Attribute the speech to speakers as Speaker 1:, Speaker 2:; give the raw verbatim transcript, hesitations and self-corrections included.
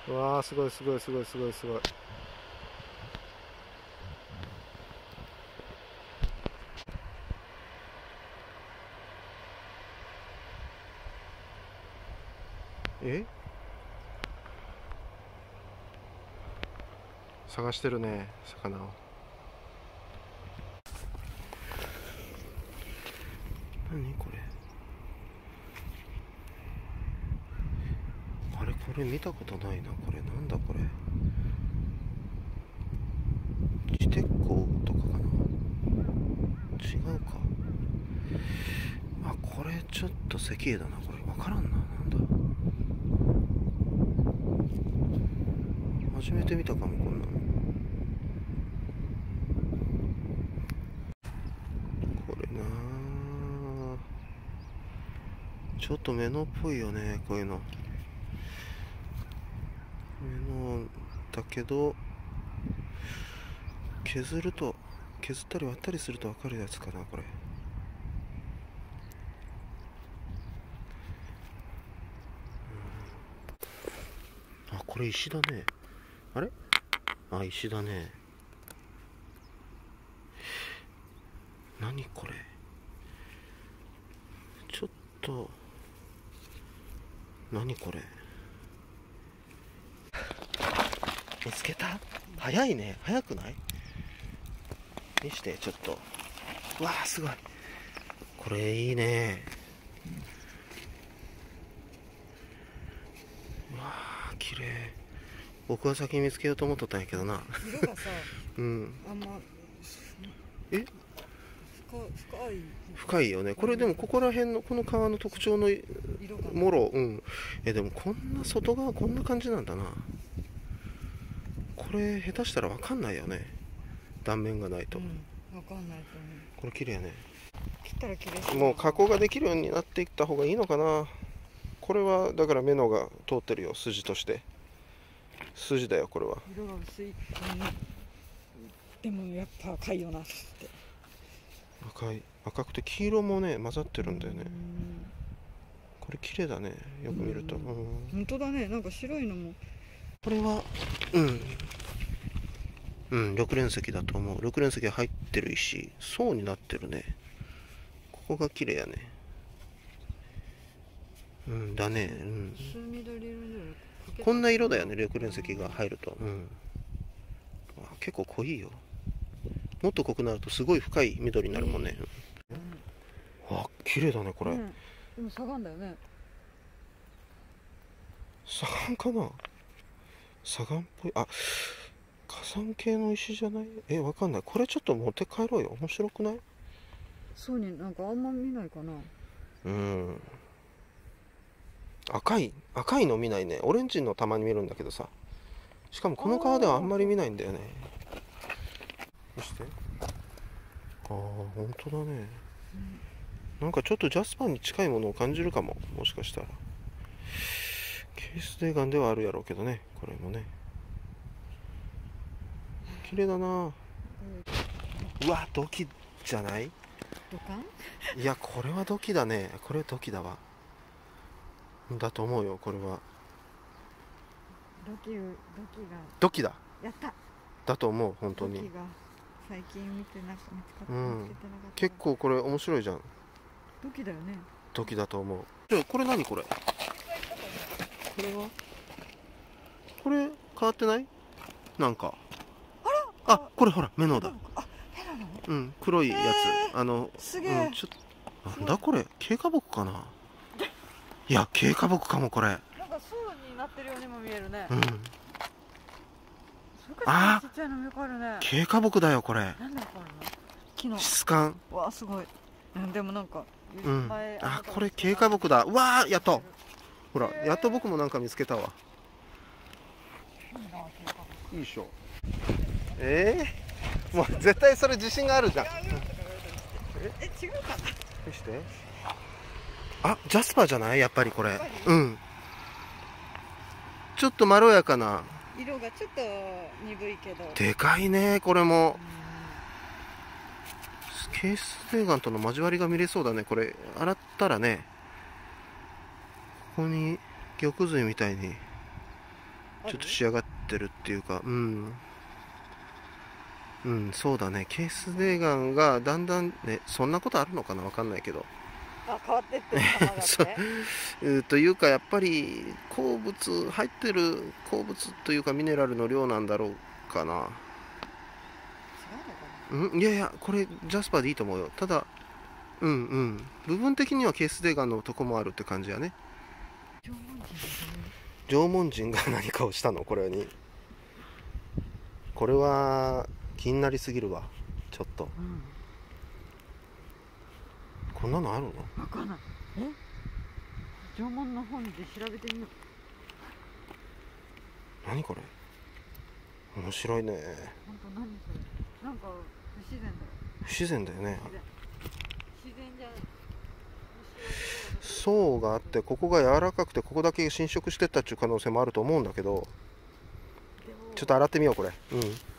Speaker 1: うわー、すごいすごいすごいすごいすごい。え、探してるね、魚を。何これ。あれ、これ見たことないな。これなんだこれ。ジテッコとかかな。違うか。あ、これちょっと石英だな。これ分からんな。なんだ。初めて見たかも、こんなの。これなあ、ちょっとメノっぽいよね、こういうの。メノだけど、削ると、削ったり割ったりすると分かるやつかな、これ。あ、これ石だね。あれ、あ、石だね。何これ。ちょっと、何これ。見つけた。早いね。早くない？見して、ちょっと。うわー、すごい。これいいね。うわー、綺麗。僕は先に見つけようと思っとったんやけどな。
Speaker 2: 色がさ、
Speaker 1: うん。
Speaker 2: あんま
Speaker 1: え、
Speaker 2: 深深い。
Speaker 1: 深いよね。これでもここら辺のこの川の特徴の
Speaker 2: 色が
Speaker 1: もろ、うん。え、でもこんな外側こんな感じなんだな。これ下手したら分かんないよね。断面がないと。
Speaker 2: うん、わかんないと思う。
Speaker 1: これ綺麗ね。
Speaker 2: 切ったら綺麗そう。
Speaker 1: もう加工ができるようになっていった方がいいのかな。これはだから目のが通ってるよ、筋として。筋だよ、これは。
Speaker 2: 色が薄い、うん、でもやっぱ赤いよなって。
Speaker 1: 赤い、赤くて黄色もね混ざってるんだよね。
Speaker 2: うん、
Speaker 1: これ綺麗だね、よく見ると。うん、
Speaker 2: 本当だね。なんか白いのも。
Speaker 1: これはうんうん緑蓮石だと思う。緑蓮石が入ってる石、層になってるね。ここが綺麗やね。うんだね。うん、
Speaker 2: 薄緑色で
Speaker 1: こんな色だよね、緑蓮石が入ると。うん、あ、結構濃いよ。もっと濃くなるとすごい深い緑になるもんね。うん、あ、綺麗だねこれ。
Speaker 2: うん、でも砂岩だよね。
Speaker 1: 砂岩かな。砂岩っぽい。あ、火山系の石じゃない？え、わかんない。これちょっと持って帰ろうよ。面白くない？
Speaker 2: そうになんかあんま見ないかな。
Speaker 1: うん。赤い赤いの見ないね。オレンジのたまに見るんだけどさ。しかもこの川ではあんまり見ないんだよね。見して。ああ、本当だね。うん、なんかちょっとジャスパーに近いものを感じるかも。もしかしたら。ケースデーガンではあるやろうけどね。これもね。綺麗だな。うわ、土器じゃない？
Speaker 2: 土管？
Speaker 1: いや、これは土器だね。これ土器だわ。だと思うよ、これは。
Speaker 2: 土器、土器が。
Speaker 1: 土器だ。
Speaker 2: やった。
Speaker 1: だと思う、本当に。
Speaker 2: 土器が最近見てなんか見つかった、
Speaker 1: うん、
Speaker 2: 見つけてなかった。
Speaker 1: 結構これ面白いじゃん。
Speaker 2: 土器だよね。
Speaker 1: 土器だと思う。じゃあこれ何これ？これは？これ変わってない？なんか。あら？あ、これほらメノだ。
Speaker 2: あ、メノなの？
Speaker 1: うん、黒いやつ。あの、
Speaker 2: すげえ。
Speaker 1: うん、ちょっとなんだこれ？軽花木かな？いや、軽花木かもこれ。
Speaker 2: なんか層になってるようにも見えるね。
Speaker 1: うん。
Speaker 2: あ、ちっちゃいのよくあるね。
Speaker 1: 軽花木だよこれ。
Speaker 2: なんだこれの？木の
Speaker 1: 質感。
Speaker 2: わあ、すごい。うん、でもなんか。
Speaker 1: うん。あ、これ軽花木だ。うわー、やっと。ほら、やっと僕もなんか見つけたわ。いいでしょ。ええー、もう絶対それ自信があるじゃん。
Speaker 2: え、違うかな。
Speaker 1: 見して。あ、ジャスパーじゃない？やっぱりこれ。うん。ちょっとまろやかな。
Speaker 2: 色がちょっと鈍いけど。
Speaker 1: でかいね、これも。ケースデーガンとの交わりが見れそうだね、これ。洗ったらね、ここに玉髄みたいにちょっと仕上がってるっていうか、うんうんそうだね。ケース泥岩がだんだんね、そんなことあるのかな、わかんないけど
Speaker 2: あ、変わってってる様が
Speaker 1: そう
Speaker 2: ね。
Speaker 1: えーというかやっぱり鉱物入ってる鉱物というかミネラルの量なんだろうかな。
Speaker 2: 違うのか
Speaker 1: うんいやいや、これジャスパーでいいと思うよ。ただうんうん部分的にはケース泥岩のとこもあるって感じやね。縄文人が何かをしたのこれに。これは気になりすぎるわちょっと。
Speaker 2: な。うん。
Speaker 1: こんなのあるの？
Speaker 2: わかんない。え？縄文の本で調べてみよう。
Speaker 1: 何これ面白いね。
Speaker 2: 本当何それ？なんか不自然だよ。
Speaker 1: 不自然だよね。
Speaker 2: 自然。自然じゃない。
Speaker 1: 層があってここが柔らかくてここだけ侵食してったっていう可能性もあると思うんだけど、
Speaker 2: でも
Speaker 1: ちょっと洗ってみようこれ。うん